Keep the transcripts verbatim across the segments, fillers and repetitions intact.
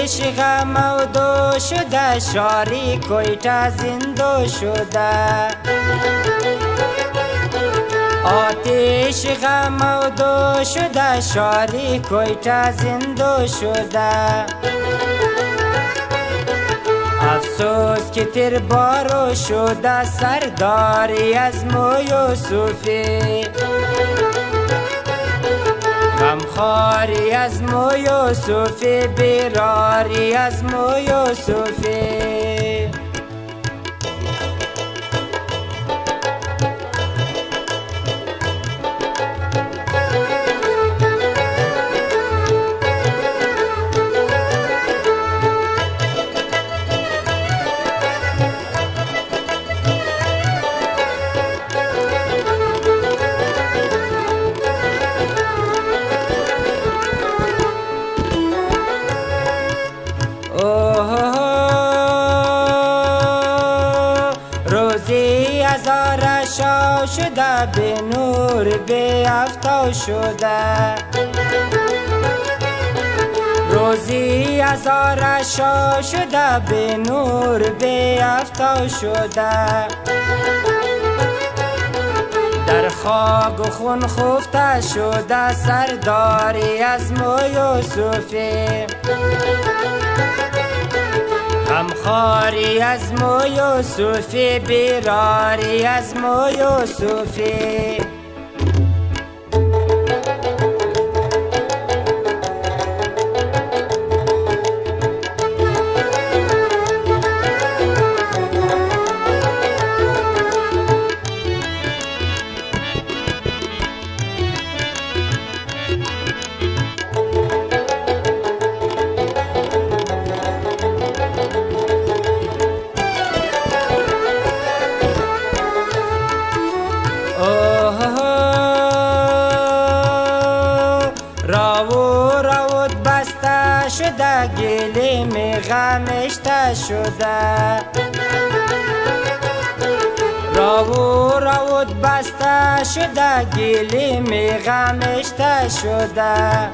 آتش غم و دو شده، شاری کویتا زندو شده. آتش غم و دو شده، شاری کویتا زندو شده. افسوس که تیر بارو شده، سرداری از مو یوسفی. غمخواری از مو یوسفی، بیراری از مو یوسفی. روزی هزار شو شده، به نور به افتو شده. روزی هزار شو شده، به نور به افتو شده. در خاک و خون خفته شده، سرداری از مو یوسفی. غمخواری از مو یوسفی، بیراری از مو یوسفی. راو راود بسته شده، گلیم غمشته شده. راو راود بسته شده، گلیم غمشته شده.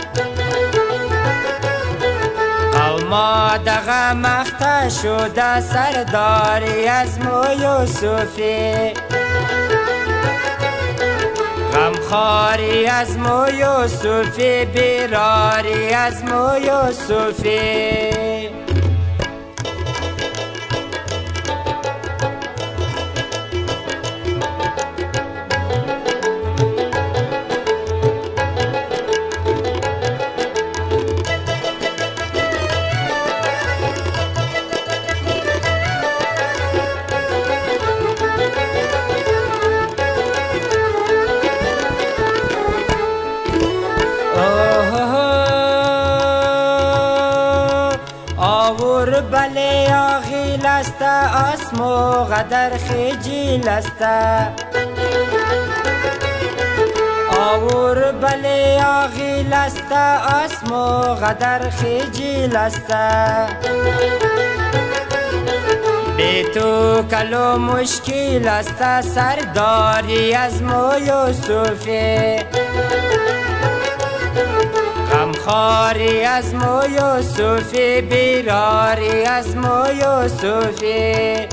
قوما دغه مخته شده، سرداری از مو یوسفی. غمخواری از مو یوسفی، بیراری از مو یوسفی. آور بله آغیل است، آسمو قدر خجیل است. آور بله آغیل است، آسمو قدر خجیل است. بی تو کلو مشکل است، سرداری از مو یوسفی. غمخواری از مو یوسفی، بیراری از مو یوسفی.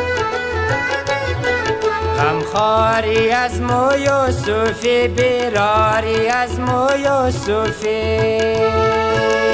غمخواری از مو یوسفی، بیراری از مو یوسفی.